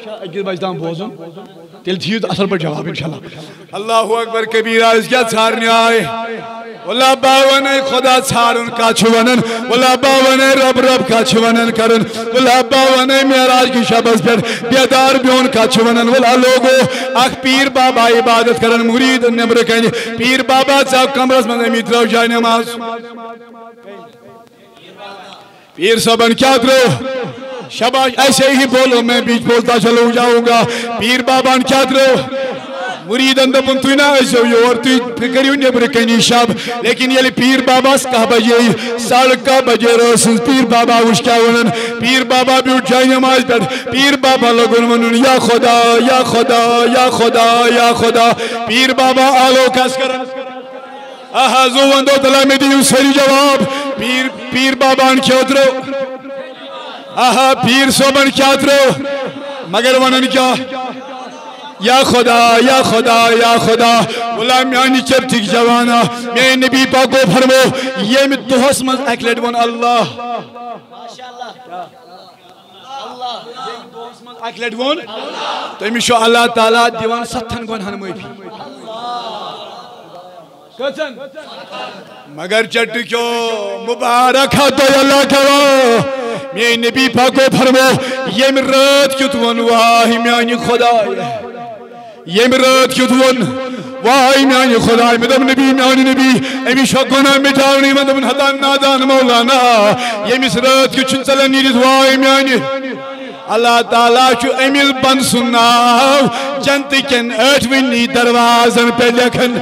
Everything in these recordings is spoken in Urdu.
اکس بچ تام بوزن تیل تھیو اصل پر جواب انشاءاللہ اللہ اکبر کبیرہ اس کیا ژھارنے آئے واللہ باونے خدا ژھارن کا چھُ ونن واللہ باونے رب رب کا چھُ ونن کرن واللہ باونے معراج کی شبس پر بیدار بیون کا چھُ ونن واللہ لوگو اخ پیر بابا عبادت کرن مرید نبر کن پیر بابا صاحب کمرس من امی ترو جائے نماز پیر صاحبن کیا ترو شباش ایسے ہی بولو میں بیچ بولتا چلو جاؤں گا پیر بابان کیا ترو مریدن دپن تو نہ ایسو یور تو فکریو نبر کنی شب لیکن یلی پیر بابا سکہ بجے ساڑکہ بجے رسن پیر بابا وش کیا ونن پیر بابا بھی اٹھ جائے نماز پر پیر بابا لگن ونن یا خدا یا خدا یا خدا یا خدا پیر بابا آلو کس کرن آہا زو وندو تلا میں دیو سری جواب پیر بابان کیا ترو آہا پیر صوبن کیا ترو مگر ونن کیا یا خدا یا خدا یا خدا بولا میانی چرٹک جوانا میں نبی پاکو فرمو یہ میں دہس مز اکلیٹ ون اللہ اکلیٹ ون تو امی شو اللہ تعالیٰ دیوان ستھن گون ہنموئی بھی مگر چرٹکیو مبارک تو اللہ کرو میں نبی پاکو فرمو یہ میں رات کیت ون واہی میانی خدا یہ مراد کیوں دون وائی میانی خدای مدم نبی میانی نبی امی شکونا مٹاونی مدم حدان نادان مولانا یہ مسرات کیوں چنسلن نیرید وائی میانی اللہ تعالیٰ چھو امیل بن سناو جنت کن اٹھوینی دروازن پہ لکھن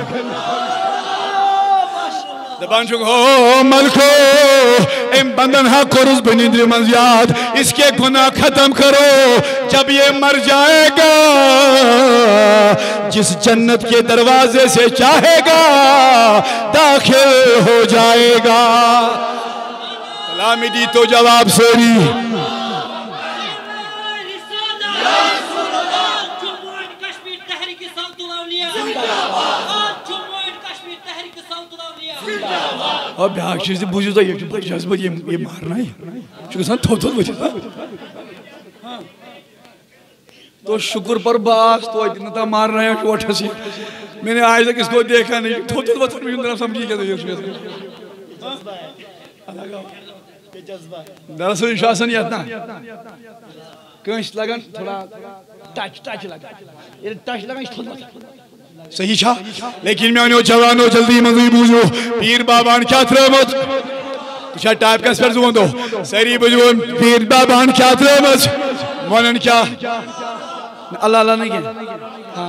دبان چھو ہو ملکو ام بندن ہاں قرص بنیندری منزیاد اس کے گناہ ختم کرو جب یہ مر جائے گا جس جنت کے دروازے سے چاہے گا داخل ہو جائے گا کلامی دی تو جواب سوری اب بیاک چیز بوجھو تو یہ بچاس بچ یہ مارنا ہے چونکہ سان تھوت بچا تو شکر پر باس تو اتنا تا مار رہا ہے شوٹا سی میں نے آج تک اس کو دیکھا نہیں تھوت بچا میں اندر سمجھی کیا دراصل انشاءسن یہ اتنا کنش لگن تھوڑا ٹچ لگن یہ ٹچ لگن اس تھوت بچا صحیح چھا لیکن میں انہوں جوانو جلدی منظوری بوجھو پیر بابان کیا ترمت کچھا ٹائپ کا سپر زون دو سری بجھو پیر بابان کیا ترمت ونن کیا اللہ نہیں کیا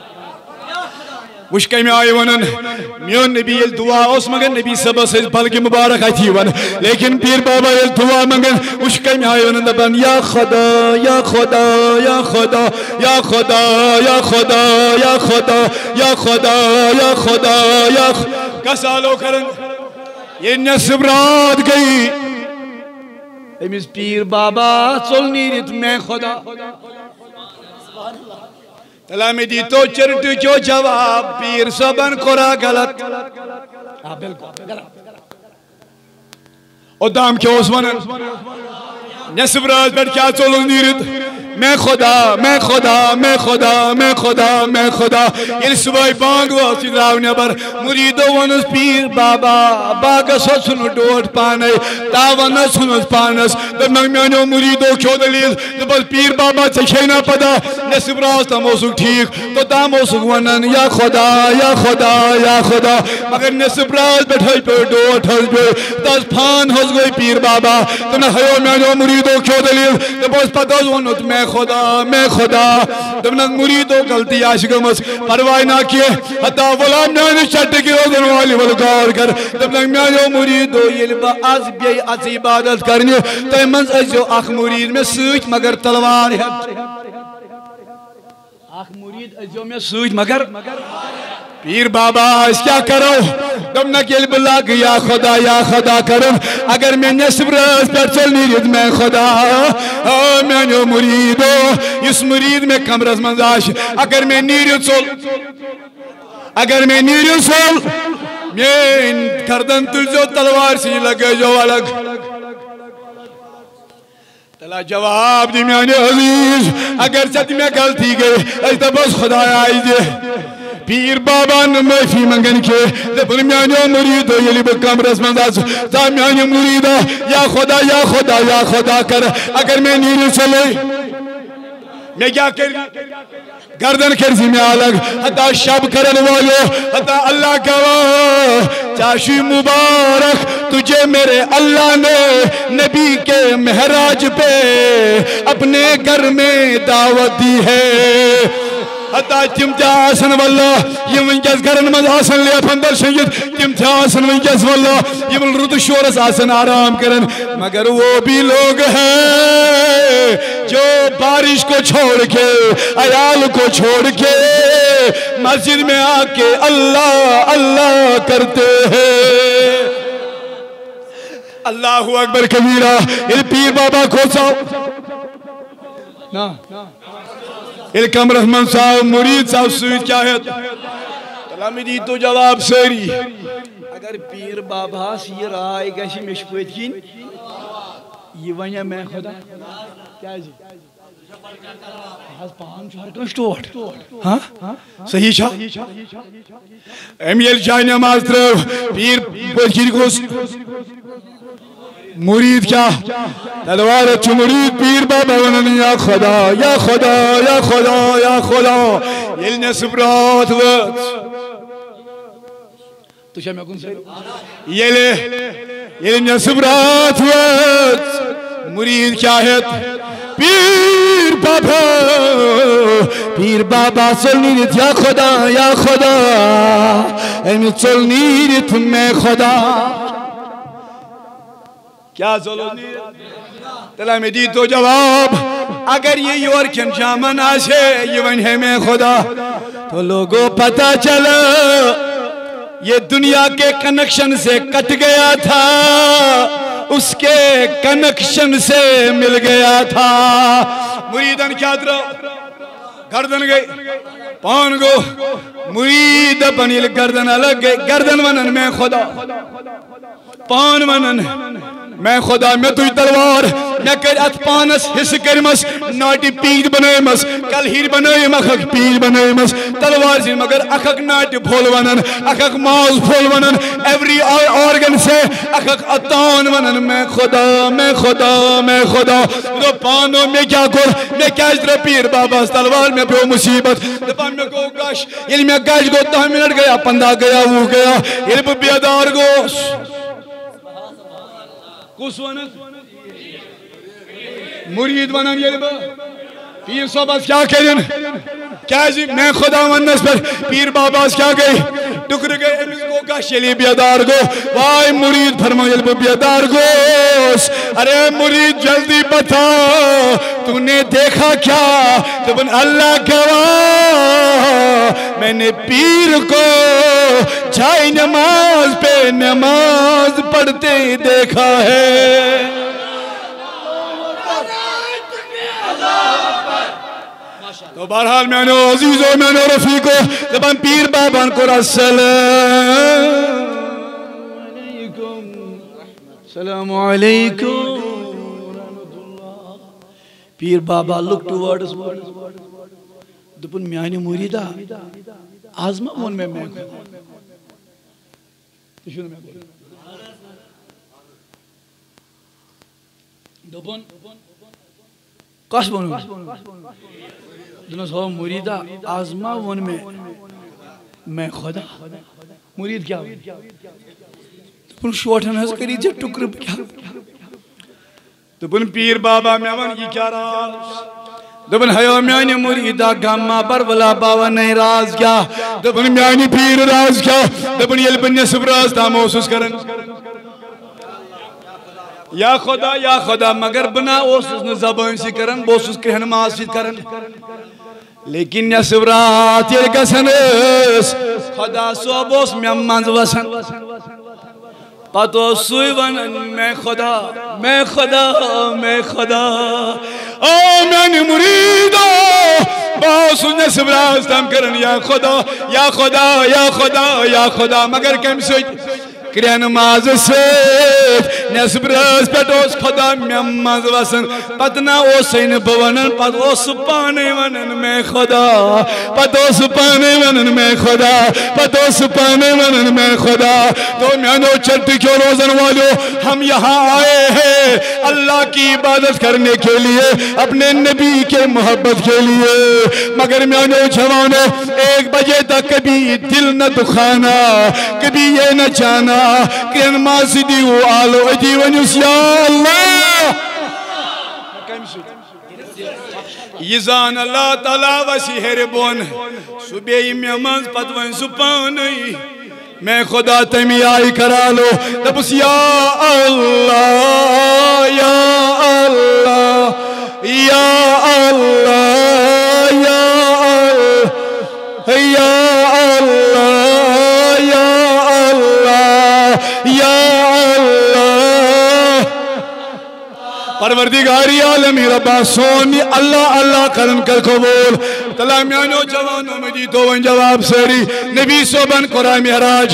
وش کئی میں آئے ونن میون نبی یل دعا اس مگن نبی سبا سے بلکہ مبارک آئی تھی ون لیکن پیر بابا یل دعا مگن وش کئی میں آئے ونن دبن یا خدا یا خدا یا خدا یا خدا یا خدا یا خدا یا خدا یا خدا یا کسالو کرن یہ نصب رات گئی امیز پیر بابا چل نیرت میں خدا تلامی دی تو چرٹو کیوں جواب پیر صبن کرا غلط بالکل او دام کیوں اس ونن نصب راز پر کیا چولو نیرد میں خدا میں خدا میں خدا میں خدا میں خدا یہ صبح بانگ واسی دراو نبر مریدو ونس پیر بابا باگا سنو ڈوٹ پانے تاوان سنو پانس دب نگمیانو مریدو کیوں دلیل دبل پیر بابا چشینا پدا نصب راز تا موسوک ٹھیک تو تا موسوک ونن یا خدا یا خدا یا خدا مگر نصب راز بیٹھائی پہ ڈوٹ ہز بے تاز پھان ہز گئی پیر بابا تو نہ ہیو میانو مریدو کیوں دلیل دبوز پتاز ونت میں خدا دبنک مریدو غلطی آشگمس پروائی نہ کیے حتی غلام نیانی چٹ کی روزن والی والگار کر دبنک میانو مریدو یہ با از بیئی از عبادت کرنی تو منز ازیو اخ مرید میں سوچ مگر تلوار ہے اخ مرید ازیو میں سوچ مگر پیر بابا اس کیا کرو دمنک یہ بلاک یا خدا کرو اگر میں نصب راز پر چل نیرید میں خدا میں نو مریدو اس مرید میں کمرز منزاش اگر میں نیرید سول میں کردن تجھو تلوار سی لگے جو الگ چلا جواب دی میانے عزیز اگر چت میں غلطی گئی ایسا بس خدا آئی دے پیر بابا نے معافی منگن کے دپن میانے مرید یلی بہ کمرس من آس تا میانے مرید یا خدا یا خدا یا خدا کر اگر میں نیری چلے میں کیا کر گردن کرزی میں الگ حتی شب کرن والو حتی اللہ گواہ چاشی مبارک تجھے میرے اللہ نے نبی کے مہراج پہ اپنے گھر میں دعوت دی ہے حتی تم تیا آسن واللہ یہ ونکس گرن مز آسن لے پندر شنگت تم تیا آسن ونکس واللہ یہ رد شورس آسن آرام کرن مگر وہ بھی لوگ ہیں جو بارش کو چھوڑ کے عیال کو چھوڑ کے مسجد میں آ کے اللہ اللہ کرتے ہیں اللہ اکبر کبیرہ یہ پیر بابا کو ساؤ نا الکم رحمان صاحب مرید صاحب سوید کیا ہے کلامی دی تو جواب سری اگر پیر بابا سی رائے گیسی مشپویت کین یہ ونیا میں خدا کیا جی پان چار کنشتوٹ ہاں صحیح چھا امیل جائے نماز طرف پیر پوچھیر کوس مرید کیا تلوار چو مرید پیر بابا ونن یا خدا یا خدا یا خدا یا خدا یل نسبرات وقت تو شاہ میں کن سے یل نسبرات وقت مرید کیا ہے پیر بابا چلنی ریت یا خدا یا خدا امی چلنی ریت میں خدا کیا چلنی ریت تلا میں دی تو جواب اگر یہ یور کن جامن آسے یہ ون ہے میں خدا تو لوگوں پتہ چلا یہ دنیا کے کنیکشن سے کٹ گیا تھا اس کے کنیکشن سے مل گیا تھا مریدن کیا درو گردن گئی پان گو مرید بنیل گردن الگ گئی گردن ونن میں خدا پان ونن میں خدا میں توی تلوار میں کر ات پانس حص کرمس ناٹی پیگ بنائمس کل ہیر بنائم اخک پیگ بنائمس تلوار زین مگر اخک ناٹی بھول ونن اخک ماز بھول ونن ایوری آرگن سے اخک اتان ونن میں خدا میں خدا میں خدا دو پانو میں کیا کر میں کیا اجتر پیر بابا تلوار میں پیو مصیبت دپا میں کو گاش یل میں گاش گو 10 منٹ گیا 15 گیا وہ گیا یل میں بیدار گوش کس ونن مرید ونن یہ با پیر صاحب کیا کرن کیا جی میں خدا ونس پر پیر بابا کیا گئی ٹکر گئے امیز کو کاش یلی بیدار گو وائی مرید فرما یلی بیدار گوش ارے مرید جلدی بتا تو نے دیکھا کیا تو بن اللہ گواہ میں نے پیر کو جائے نماز پہ نماز پڑھتے دیکھا ہے تو بہرحال میں نے عزیزوں میں نے رفیقوں جب ہم پیر بابان کو السلام علیکم پیر بابا look towards دپن میانی مریدہ آزما من میں دپن کس بنو دنس ہو مریدہ آزما ون میں خدا مرید کیا دپن شوٹن ہز کری جا ٹکر کیا دپن پیر بابا میں ون یہ کیا راز دپن ہیو میانی مریدہ گاما برولا باوا نہیں راز کیا دپن میانی پیر راز کیا دپن یل بن نصب راز تا محسوس کرن یا خدا مگر بنا اوسس نہ زبان سی کرن بوسس کہن ماس سی کرن لیکن نصب رات یل گسنس خدا صوب اوس میں منز وسن پتو سوئی ونن میں خدا میں خدا میں خدا او میانی مریدہ باس نصب راز تم کرن یا خدا یا خدا یا خدا یا خدا مگر کم سوئی کرین ماز سید نصب راز پیٹ اس خدا میمز وسن پتنا او سین بونن پت اس پانے ونن میں خدا پت اس پانے ونن میں خدا پت اس پانے ونن میں خدا تو میانو چرٹی کیوں روزن والو ہم یہاں آئے ہیں اللہ کی عبادت کرنے کے لیے اپنے نبی کے محبت کے لیے مگر میانو جوانو 1 بجے تک کبھی دل نہ دکھانا کبھی یہ نہ چانا کہ ان ماسدی و آلو اجی ونیس یا اللہ یزان اللہ تعالیٰ وسی حربون صبح میں منز پتوین سپانی میں خدا تمی آئی کرا لو تبس یا اللہ یا اللہ یا اللہ یا اللہ یا اللہ یا اللہ پروردگاری عالمی ربا سونی اللہ اللہ کرن کر قبول تلامیانو جوانو مجی تو ون جواب سری نبی صوبن قرآن محراج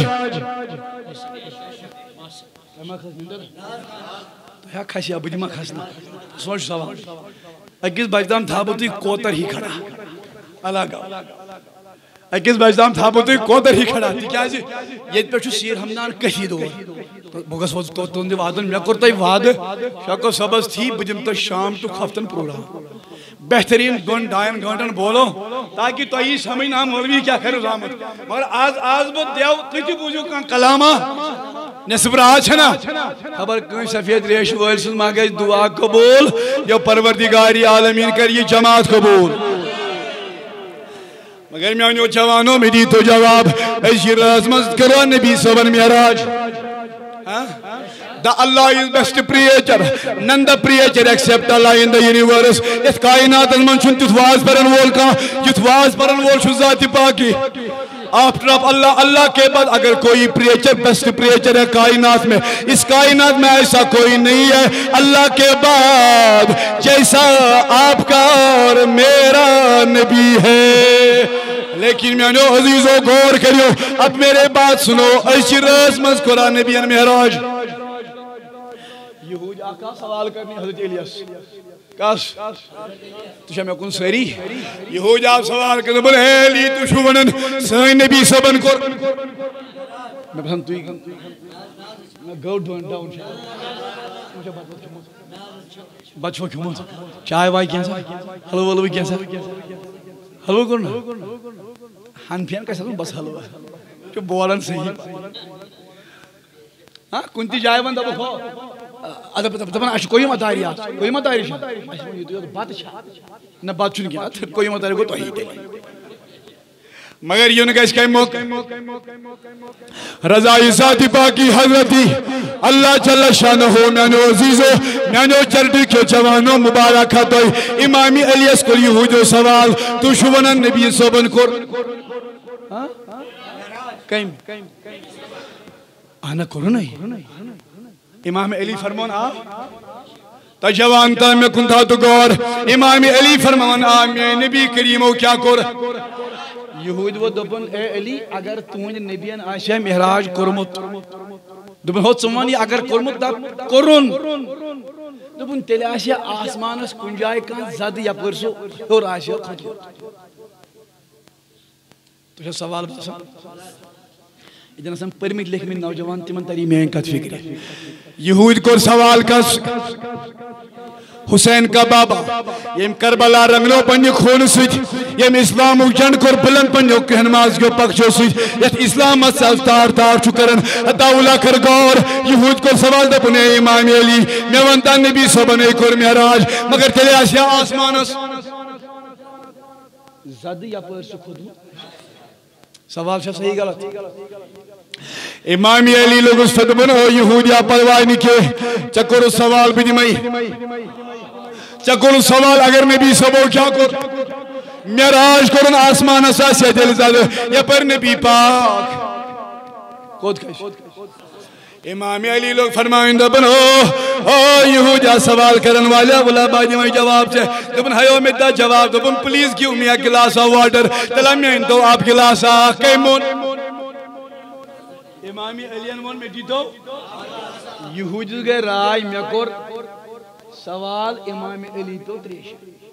یا کھسیا بجمہ کھسنا سوچ سوال اکیس بجدام تھا بوتی کوتر ہی کھڑا اللہ گا اکیس بجدام تھا بوتی کوتر ہی کھڑا تھی کیا جی یہ پیچھو سیر ہمنان کہی دو بگس وز تو تندی وعدن میں کرتا ہی وعد شاکو سبز تھی بجم تو شام تو کھفتن پروڑا بہترین گن ڈائن گھنٹن بولو تاکہ تو یہ سمجھ نام مولوی کیا کرو رحمت مگر آز بود دیو تیتی بوجھو کان کلامہ نصب راج ہے نا خبر کن سفید ریش ویلسز مانگے دعا قبول جو پروردگاری عالمین کر یہ جماعت قبول مگر میں انہوں جوانوں میں دی تو جواب ایسی رازمت کرو نبی صبر معراج The Allah is best creator. None the creator except Allah in the universe. This kainat as man chun tutwas paran wol ka, tutwas paran wol shu zati paki. After Allah, Allah کے بعد اگر کوئی پریچر بیسٹ پریچر ہے کائنات میں اس کائنات میں ایسا کوئی نہیں ہے اللہ کے بعد جیسا آپ کا اور میرا نبی ہے لیکن میں نے عزیزوں غور کریو اب میرے بات سنو ایسی رس مذکرہ نبی معراج یہود آقا سوال کرنی حضرت الیاس کاش تو شاہ میں کن سری یہود آپ سوال کرنے بل ہے لی تو شوونن سائن نبی سبن کر میں پسند توی میں گو ڈاؤن بچو کیوں چائے وائی کیسا حلو والو بھی کیسا حلو کرنا ہن پھین کیسا بس حلو جو بولن صحیح ہاں کنتی جائے بند اب کھو دپان اچھا کوئی مطاری آت کوئی مطاری شاہ بات شاہ نہ بات چون کیا کوئی مطاری کو تو ہی دے مگر یہ انہیں کہا اس کا موقع رضائی ذاتی پاکی حضرتی اللہ جل شانہ ہو میانو عزیزو میانو چرٹی کے جوانو مبارکہ توئی امامی الیس کو یہودو سوال تو شونن نبی صوبن کر کہیں آنا کرو نہیں امام علی فرمان آ تا جوان تا میں کن تھا تو گور امام علی فرمان آ میں نبی کریمو کیا کر یہود وہ دبن اے علی اگر تمہیں نبیان آشاہ محراج کرمت دبن ہو سمانی اگر کرمت دا کرن دبن تیلی آشاہ آسمانس کنجائے کان زد یا پرسو اور آشاہ خطوت تو شاہ سوال بسا ادھر سم پرمٹ لکھ میں نوجوان تیمن تری میں انکت فکر ہے یہود کو سوال کس حسین کا بابا یم کربلا رنگلو پنی خون سوچ یم اسلام جنڈ کر بلند پنیو کہنماز کو پکشو سوچ یت اسلام مسال تار تار چکرن داولا کر گور یہود کو سوال دا پنے امام علی میں ونتا نبی صبنے کر معراج مگر تلے آسیا آسمانس زد یا پرس خود سوال شاہ صحیح غلط امام علی لوگ اس فتبن ہو یہودیا پروائی نکے چکر سوال بھی نمائی چکر سوال اگر نبی سبو کیا کر معراج کرن آسمان اساسی دل زد یا پر نبی پاک خود کش امام علی لوگ فرمائیں دبن ہو یہودیا سوال کرن والا بلا باجی میں جواب سے دبن ہیو میدہ جواب دبن پلیز کیوں میاں گلاسا واٹر تلا میں تو آپ گلاسا کیمون امام علی وون میں دیتو یہودیس گئی رائے میں کور سوال امام علی تو تریش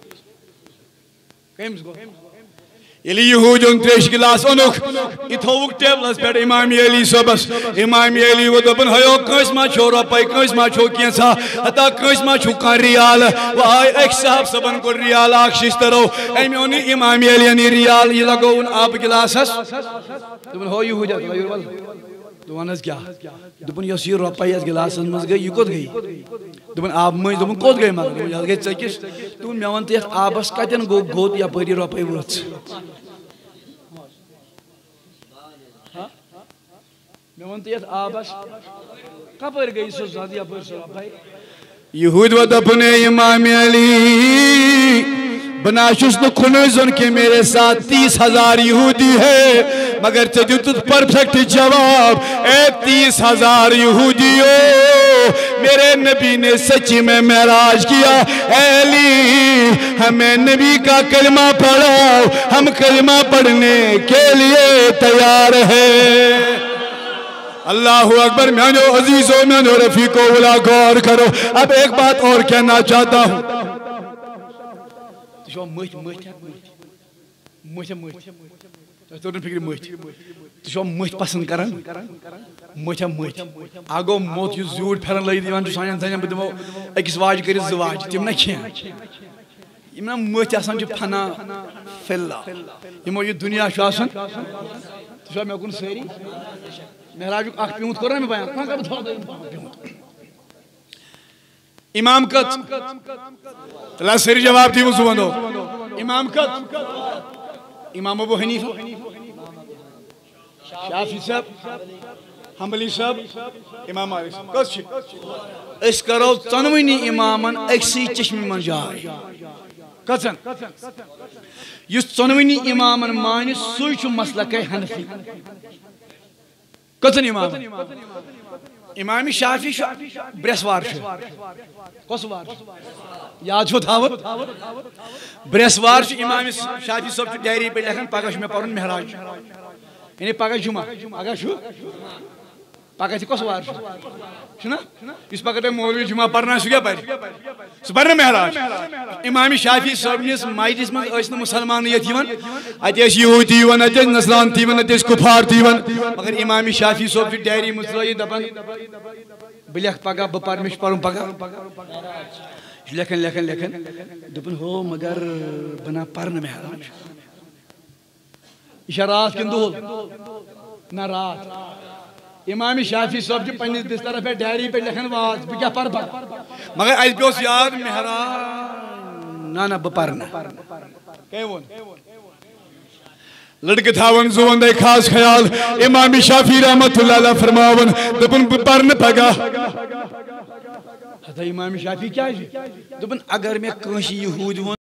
کمس گو یلی یہودیون تریش گلاس اونک اتھوک ٹیبلس پیٹ امام علی صبس امام علی وہ دپن ہیو کنس ما چھو روپے کنس ما چھو کینسا ہتا کنس ما چھو کان ریال وای ایک صاحب صبن کو ریال اخ شسترو ایمی اونی امام علی نی ریال یہ لگو ان آب گلاسس دپن ہو یہودیا تو یور ول دونس کیا دپن یس یہ روپے اس گلاسس مز گئی یہ کوت گئی دپن آب مز دپن کوت گئی مگر یہ گئی چکس تو مے ون تے آبس کتن گو گوت یا پری روپے وچ میں ونت یت آبس کپر گئی سو زاد یا پر سو بھائی یہود و دپنے امام علی بناشس نو کھنوزن کے میرے ساتھ 30,000 یہودی ہے مگر چجوت پرفیکٹ جواب اے 30,000 یہودیوں میرے نبی نے سچی میں معراج کیا اے علی ہمیں نبی کا کلمہ پڑھاؤ ہم کلمہ پڑھنے کے لیے تیار ہیں اللہ اکبر میانو عزیزو میانو رفیقو ولا غور کرو اب ایک بات اور کہنا چاہتا ہوں تشو مت تو فکر مت تشو مت پسند کران مت آگو موت یہ زور پھرن لگی دیوان سان زن بدمو اکس واج کر زواج تم نہ کھین یم مت آسان چھ فنا فلا یمو یہ دنیا چھ آسان تشو مے کن سری مہراج اخ پیونت کر میں بیان کھان کر پیونت امام کت تلا سری جواب دی وضو بندو امام کت امام ابو حنیفہ شافعی صاحب حنبلی صاحب امام مالک کس چھ اس کرو ژنوٕنی امامن اکسی چشمہ من جاے کتن یس ژنوٕنی امامن مان سوی چھ مسلک حنفی کتن امام امام شافعی برسوار کس وار یاد چھو تھاوت برسوار امام شافعی صاحب ڈائری پہ لکھن پگہ میں پرن مہراج یعنی پگہ جمعہ اگر چھو پگہ تھی کس وار چھنا اس پگہ مولوی جمعہ پرنا سو کیا پر سو پرنا مہراج امام شافعی صاحب نس مائدس من ٲسۍ نہٕ مسلمان یت یوان اتہ ٲسۍ یہودی یوان اتہ ٲسۍ نصران تہِ یوان اتہ ٲسۍ کفار تہِ یوان مگر امام شافعی صاحب چھُ ڈائری منٛز ترٲیِتھ دپان بہ لیکھ پگہ بہ پر مےٚ چھُ پرُن پگہ لیکھن دپن ہو مگر بنا پرنہ مہراج یہ رات کن دہل نہ رات امام شافعی صاحب چھُ پننس بستر پہ ڈائری پہ لکھن واز بہ کیا پر مگر اس پہ یاد مہراج نہ بہ پرنہ کیا وون لڑکہ تھاون زون دے خاص خیال امام شافعی رحمت اللہ علیہ فرماون دپن بہ پرنہ پگہ ہتا امام شافعی کیا دپن اگر میں کٲنٛسہِ یہود